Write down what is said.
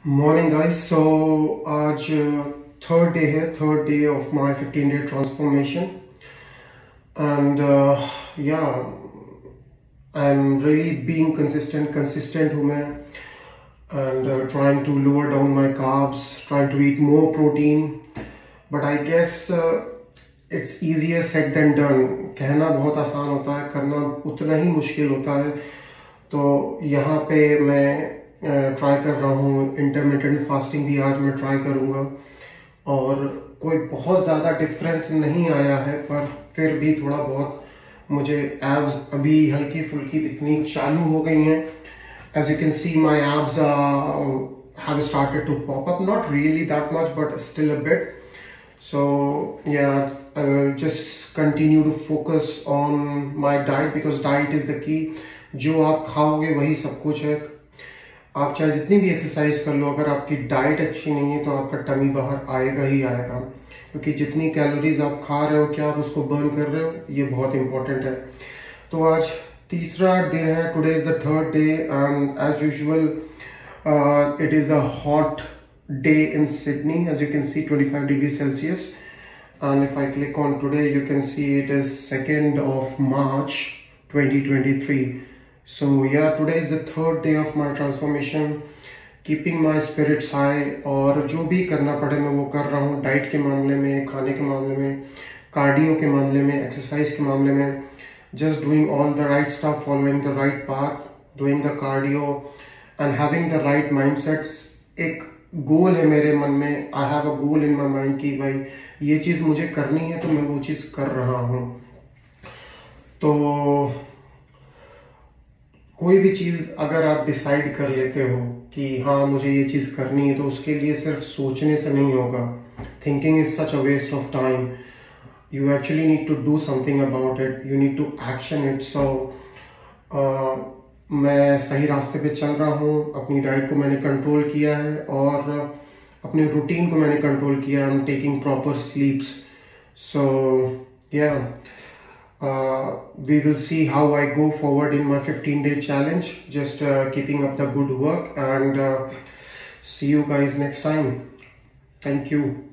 Morning guys. So आज third day of my 15 day transformation and yeah I am really being consistent हूँ मैं and trying to lower down my carbs, trying to eat more protein, but I guess it's easier said than done. कहना बहुत आसान होता है, करना उतना ही मुश्किल होता है। तो यहाँ पे मैं ट्राई कर रहा हूँ इंटरमिटेंट फास्टिंग भी आज मैं ट्राई करूँगा, और कोई बहुत ज़्यादा डिफरेंस नहीं आया है, पर फिर भी थोड़ा बहुत मुझे एब्स अभी हल्की फुल्की दिखनी चालू हो गई हैं। As you can see my abs have started to pop up, not really that much but still a bit. So yeah, I'll just continue to focus on my diet because diet is the key. जो आप खाओगे वही सब कुछ है। आप चाहे जितनी भी एक्सरसाइज कर लो, अगर आपकी डाइट अच्छी नहीं है तो आपका टमी बाहर आएगा ही आएगा, क्योंकि जितनी कैलोरीज आप खा रहे हो क्या आप उसको बर्न कर रहे हो, ये बहुत इंपॉर्टेंट है। तो आज तीसरा दिन है, today is the third day and as usual it is a hot day in Sydney. As you can see, 25 degrees Celsius, and if I click on today you can see it is 2nd of March 2023. So yeah, today is the third day of my transformation, keeping my spirits high, और जो भी करना पड़े मैं वो कर रहा हूँ। डाइट के मामले में, खाने के मामले में, कार्डियो के मामले में, एक्सरसाइज के मामले में, just doing all the right stuff, following the right path, doing the cardio and having the right mindset. एक गोल है मेरे मन में, I have a goal in my mind कि भाई ये चीज़ मुझे करनी है तो मैं वो चीज़ कर रहा हूँ। तो कोई भी चीज़ अगर आप डिसाइड कर लेते हो कि हाँ मुझे ये चीज़ करनी है, तो उसके लिए सिर्फ सोचने से नहीं होगा। Thinking is such a waste of time. You actually need to do something about it, you need to action it. So मैं सही रास्ते पे चल रहा हूँ। अपनी डाइट को मैंने कंट्रोल किया है और अपने रूटीन को मैंने कंट्रोल किया। I am taking proper sleeps. So yeah we will see how I go forward in my 15-day challenge. Just keeping up the good work and see you guys next time. Thank you.